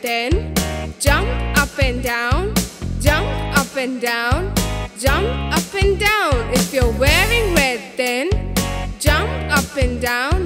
then jump up and down, jump up and down, jump up and down. If you're wearing red, then jump up and down,